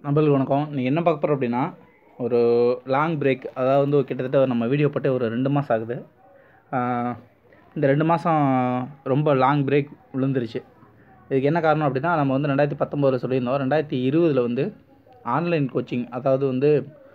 நண்பர்களுக்கு வணக்கம். நீங்கள் என்ன பார்க்க போகிறோம் அப்படின்னா, ஒரு லாங் பிரேக். அதாவது வந்து கிட்டத்தட்ட நம்ம வீடியோ போட்டு ஒரு 2 மாதம் ஆகுது. இந்த 2 மாதம் ரொம்ப லாங் பிரேக் விழுந்துருச்சு. இதுக்கு என்ன காரணம் அப்படின்னா, நம்ம வந்து 2019 சொல்லியிருந்தோம். 2020 வந்து ஆன்லைன் கோச்சிங், அதாவது வந்து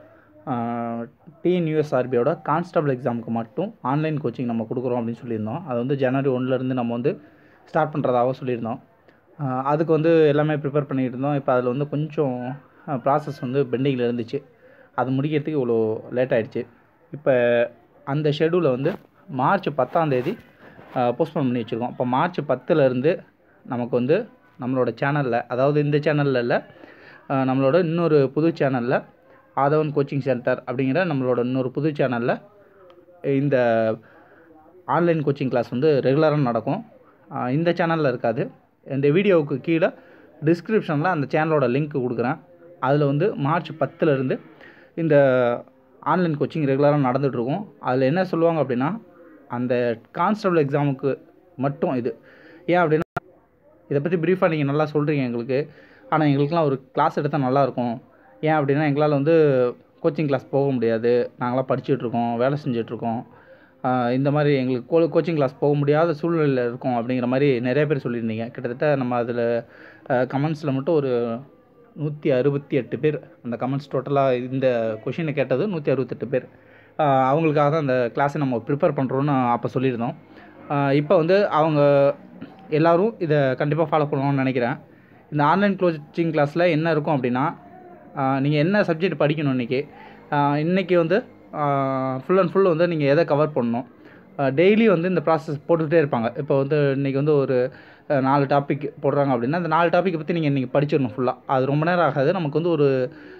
டிஎன்யூஎஸ்ஆர்பியோட கான்ஸ்டபிள் எக்ஸாமுக்கு மட்டும் ஆன்லைன் கோச்சிங் நம்ம கொடுக்குறோம் அப்படின்னு சொல்லியிருந்தோம். அது வந்து ஜனவரி 1லேருந்து நம்ம வந்து ஸ்டார்ட் பண்ணுறதாகவும் சொல்லியிருந்தோம். அதுக்கு வந்து எல்லாமே ப்ரிப்பேர் பண்ணிகிட்டு இருந்தோம். இப்போ அதில் வந்து கொஞ்சம் ப்ராசஸ் வந்து பெண்டிங்கில் இருந்துச்சு. அது முடிக்கிறதுக்கு இவ்வளோ லேட் ஆகிடுச்சு. இப்போ அந்த ஷெடியூலை வந்து மார்ச் 10 போஸ்ட்போன் பண்ணி வச்சுருக்கோம். இப்போ மார்ச் 10லேருந்து நமக்கு வந்து நம்மளோட சேனலில், அதாவது இந்த சேனலில் இல்லை, நம்மளோட இன்னொரு புது சேனலில் ஆதவன் கோச்சிங் சென்டர் அப்படிங்கிற நம்மளோட இன்னொரு புது சேனலில் இந்த ஆன்லைன் கோச்சிங் கிளாஸ் வந்து ரெகுலராக நடக்கும். இந்த சேனலில் இருக்காது. இந்த வீடியோவுக்கு கீழே டிஸ்கிரிப்ஷனில் அந்த சேனலோட லிங்க் கொடுக்குறேன். அதில் வந்து மார்ச் 10லேருந்து இந்த ஆன்லைன் கோச்சிங் ரெகுலராக நடந்துகிட்ருக்கும். அதில் என்ன சொல்லுவாங்க அப்படின்னா, அந்த கான்ஸ்டபிள் எக்ஸாமுக்கு மட்டும் இது. ஏன் அப்படின்னா, இதை பற்றி ப்ரீஃபாக நீங்கள் நல்லா சொல்கிறீங்க எங்களுக்கு, ஆனால் எங்களுக்கெலாம் ஒரு கிளாஸ் எடுத்தால் நல்லாயிருக்கும். ஏன் அப்படின்னா, எங்களால் வந்து கோச்சிங் கிளாஸ் போக முடியாது. நாங்களாம் படிச்சுட்ருக்கோம், வேலை செஞ்சிட்ருக்கோம். இந்த மாதிரி எங்களுக்கு கோச்சிங் கிளாஸ் போக முடியாத சூழ்நிலையில் இருக்கும் அப்படிங்கிற மாதிரி நிறைய பேர் சொல்லியிருந்தீங்க. கிட்டத்தட்ட நம்ம அதில் கமெண்ட்ஸில் மட்டும் ஒரு 168 பேர், அந்த கமெண்ட்ஸ் டோட்டலாக இந்த கொஷினை கேட்டது 168 பேர். அவங்களுக்காக தான் அந்த கிளாஸை நம்ம ப்ரிப்பேர் பண்ணுறோன்னு அப்போ சொல்லியிருந்தோம். இப்போ வந்து அவங்க எல்லோரும் இதை கண்டிப்பாக ஃபாலோ பண்ணணும்னு நினைக்கிறேன். இந்த ஆன்லைன் கோச்சிங் கிளாஸில் என்ன இருக்கும் அப்படின்னா, நீங்கள் என்ன சப்ஜெக்ட் படிக்கணும் இன்றைக்கி வந்து ஃபுல் அண்ட் ஃபுல் வந்து நீங்கள் எதை கவர் பண்ணணும், டெய்லி வந்து இந்த ப்ராசஸ் போட்டுக்கிட்டே இருப்பாங்க. இப்போ வந்து இன்றைக்கி வந்து ஒரு 4 டாபிக் போடுறாங்க அப்படின்னா, அந்த 4 டாப்பிக்கை பற்றி நீங்கள் இன்றைக்கி படிச்சிடணும் ஃபுல்லாக. அது ரொம்ப நேரம் ஆகாது. நமக்கு வந்து ஒரு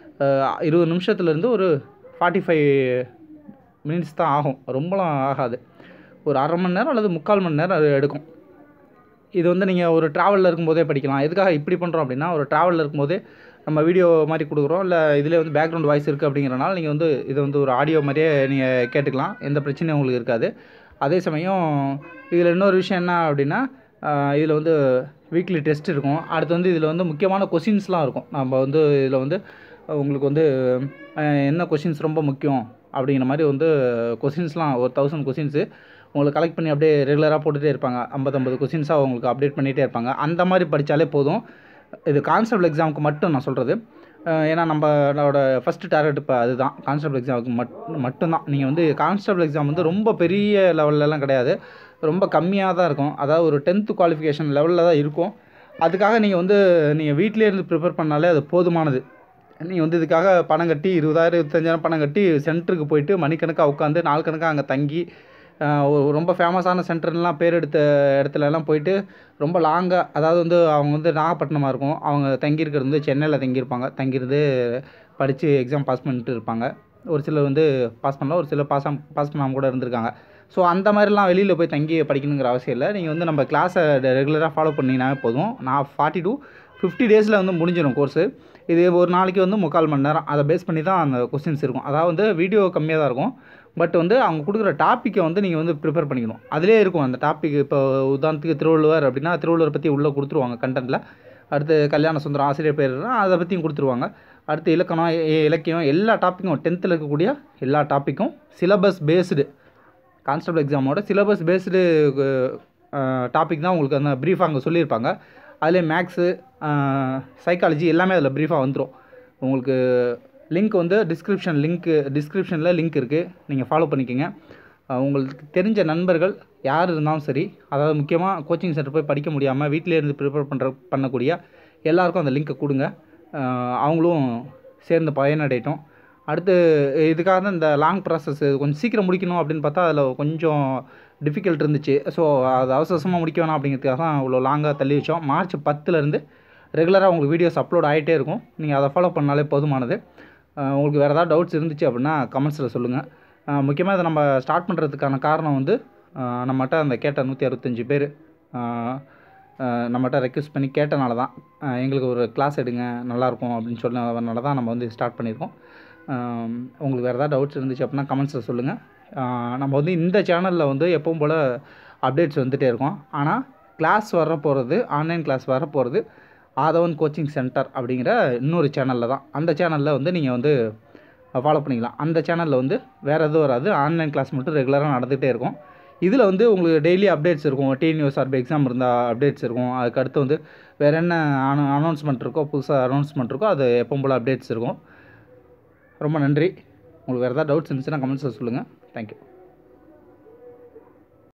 20 நிமிஷத்துலேருந்து ஒரு 45 மினிட்ஸ் தான் ஆகும். ரொம்பலாம் ஆகாது. ஒரு அரை மணி நேரம் அல்லது 3/4 மணி நேரம் அது எடுக்கும். இது வந்து நீங்கள் ஒரு ட்ராவலில் இருக்கும்போதே படிக்கலாம். எதுக்காக இப்படி பண்ணுறோம் அப்படின்னா, ஒரு ட்ராவலில் இருக்கும்போதே நம்ம வீடியோ மாதிரி கொடுக்குறோம், இல்லை இதில் வந்து பேக்ரவுண்ட் வாய்ஸ் இருக்குது அப்படிங்கிறனால நீங்கள் வந்து இதை வந்து ஒரு ஆடியோ மாதிரியே நீங்கள் கேட்டுக்கலாம். எந்த பிரச்சனையும் உங்களுக்கு இருக்காது. அதே சமயம் இதில் இன்னொரு விஷயம் என்ன அப்படின்னா, இதில் வந்து வீக்லி டெஸ்ட் இருக்கும். அடுத்து வந்து இதில் வந்து முக்கியமான கொஷின்ஸ்லாம் இருக்கும். நம்ம வந்து இதில் வந்து உங்களுக்கு வந்து என்ன கொஷின்ஸ் ரொம்ப முக்கியம் அப்படிங்கிற மாதிரி வந்து கொஷின்ஸ்லாம் ஒரு 1000 கொஷின்ஸு உங்களுக்கு கலெக்ட் பண்ணி அப்படியே ரெகுலராக போட்டுகிட்டே இருப்பாங்க. 50 கொஷின்ஸாக உங்களுக்கு அப்டேட் பண்ணிகிட்டே இருப்பாங்க. அந்த மாதிரி படித்தாலே போதும். இது கான்ஸ்டபிள் எக்ஸாமுக்கு மட்டும் நான் சொல்கிறது. ஏன்னா நம்மளோட ஃபஸ்ட்டு டார்கெட் இப்போ அதுதான், கான்ஸ்டபிள் எக்ஸாமுக்கு மட்டும்தான். நீங்கள் வந்து கான்ஸ்டபிள் எக்ஸாம் வந்து ரொம்ப பெரிய லெவல்லலாம் கிடையாது, ரொம்ப கம்மியாக தான் இருக்கும். அதாவது ஒரு 10th குவாலிஃபிகேஷன் லெவலில் தான் இருக்கும். அதுக்காக நீங்கள் வீட்டிலே இருந்து ப்ரிப்பேர் பண்ணாலே அது போதுமானது. நீங்கள் வந்து இதுக்காக பணம் கட்டி 20,000 25,000 பணம் கட்டி சென்டருக்கு போயிட்டு மணிக்கணக்காக உட்காந்து நாள் கணக்காக அங்கே தங்கி ரொம்ப ஃபேமஸான சென்டர்லாம் பேர் எடுத்த இடத்துலலாம் போயிட்டு ரொம்ப லாங்காக, அதாவது வந்து அவங்க வந்து நாகப்பட்டினமாக இருக்கும், அவங்க தங்கியிருக்கிறது வந்து சென்னையில் தங்கியிருந்து படித்து எக்ஸாம் பாஸ் பண்ணிட்டு இருப்பாங்க. ஒரு சிலர் வந்து பாஸ் பண்ணலாம், ஒரு சிலர் பாஸ் பண்ணாமல் கூட இருந்திருக்காங்க. ஸோ அந்த மாதிரிலாம் வெளியில் போய் தங்கி படிக்கணுங்கிற அவசியம் இல்லை. நீங்கள் வந்து நம்ம கிளாஸை ரெகுலராக ஃபாலோ பண்ணிங்கனாவே போதும். நான் 40 to 50 டேஸில் வந்து முடிஞ்சிடும் கோர்ஸு. இது ஒரு நாளைக்கு வந்து 3/4 மணி நேரம். அதை பேஸ் பண்ணி தான் அந்த கொஸ்டின்ஸ் இருக்கும். அதாவது வந்து வீடியோ கம்மியாக தான் இருக்கும், பட் வந்து அவங்க கொடுக்குற டாப்பிக்கை வந்து நீங்கள் வந்து ப்ரிப்பேர் பண்ணிக்கணும். அதிலே இருக்கும் அந்த டாப்பிக். இப்போ உதாரணத்துக்கு திருவள்ளுவர் அப்படின்னா, திருவள்ளுவர் பற்றி உள்ளே கொடுத்துருவாங்க கண்டென்ட்டில். அடுத்து கல்யாண சுந்தரம் ஆசிரியர் பேர்னா அதை பற்றியும் கொடுத்துருவாங்க. அடுத்து இலக்கணம், இலக்கியம், எல்லா டாப்பிக்கும் 10th இருக்கக்கூடிய எல்லா டாப்பிக்கும் சிலபஸ் பேஸ்டு, கான்ஸ்டபிள் எக்ஸாமோட சிலபஸ் பேஸ்டு டாபிக் தான் உங்களுக்கு அந்த ப்ரீஃபாக அங்கே சொல்லியிருப்பாங்க. அதிலே மேக்ஸு, சைக்காலஜி எல்லாமே அதில் ப்ரீஃபாக வந்துடும். உங்களுக்கு லிங்க் வந்து டிஸ்கிரிப்ஷனில் லிங்க் இருக்குது, நீங்கள் ஃபாலோ பண்ணிக்கோங்க. உங்களுக்கு தெரிஞ்ச நண்பர்கள் யார் இருந்தாலும் சரி, அதாவது முக்கியமாக கோச்சிங் சென்டர் போய் படிக்க முடியாமல் வீட்டிலே இருந்து ப்ரிப்பேர் பண்ணக்கூடிய எல்லாருக்கும் அந்த லிங்க்கை கொடுங்க. அவங்களும் சேர்ந்து பயனடையட்டும். அடுத்து இதுக்காக தான் இந்த லாங் ப்ராசஸ் கொஞ்சம் சீக்கிரம் முடிக்கணும் அப்படின்னு பார்த்தா அதில் கொஞ்சம் டிஃபிகல்ட் இருந்துச்சு. ஸோ அது அவசரமாக முடிக்க வேணாம் அப்படிங்கிறதுக்காக தான் இவ்வளோ லாங்காக தள்ளி வச்சோம். மார்ச் 10லேருந்து ரெகுலராக உங்களுக்கு வீடியோஸ் அப்லோட் ஆகிட்டே இருக்கும். நீங்கள் அதை ஃபாலோ பண்ணாலே போதுமானது. உங்களுக்கு வேறு ஏதாவது டவுட்ஸ் இருந்துச்சு அப்படின்னா கமெண்ட்ஸில் சொல்லுங்கள். முக்கியமாக இதை நம்ம ஸ்டார்ட் பண்ணுறதுக்கான காரணம் வந்து நம்மகிட்ட அந்த கேட்ட 165 பேர் நம்மகிட்ட ரெக்வெஸ்ட் பண்ணி கேட்டனால தான், எங்களுக்கு ஒரு கிளாஸ் எடுங்க நல்லாயிருக்கும் அப்படின்னு சொன்னதுனால தான் நம்ம வந்து ஸ்டார்ட் பண்ணியிருக்கோம். உங்களுக்கு வேறு ஏதாவது டவுட்ஸ் இருந்துச்சு அப்படின்னா கமெண்ட்ஸில் சொல்லுங்கள். நம்ம வந்து இந்த சேனலில் வந்து எப்பவும் போல் அப்டேட்ஸ் வந்துகிட்டே இருக்கும். ஆனால் கிளாஸ் வரப்போகிறது, ஆன்லைன் கிளாஸ் வரப்போகிறது ஆதவன் கோச்சிங் சென்டர் அப்படிங்கிற இன்னொரு சேனலில் தான். அந்த சேனலில் வந்து நீங்கள் வந்து ஃபாலோ பண்ணிக்கலாம். அந்த சேனலில் வந்து வேறு எதுவும் வராது, ஆன்லைன் கிளாஸ் மட்டும் ரெகுலராக நடந்துகிட்டே இருக்கும். இதில் வந்து உங்களுக்கு டெய்லி அப்டேட்ஸ் இருக்கும். டிஎன்யூஎஸ்ஆர்பி எக்ஸாம் இருந்தால் அப்டேட்ஸ் இருக்கும். அதுக்கடுத்து வந்து வேறு என்ன அனௌன்ஸ்மெண்ட் இருக்கோ, புதுசாக அனௌன்ஸ்மெண்ட் இருக்கோ, அது எப்பவும் போல் அப்டேட்ஸ் இருக்கும். ரொம்ப நன்றி. உங்களுக்கு வேறு ஏதாவது டவுட்ஸ் இருந்துச்சுன்னா கமெண்ட்ஸில் சொல்லுங்கள். தேங்க்யூ.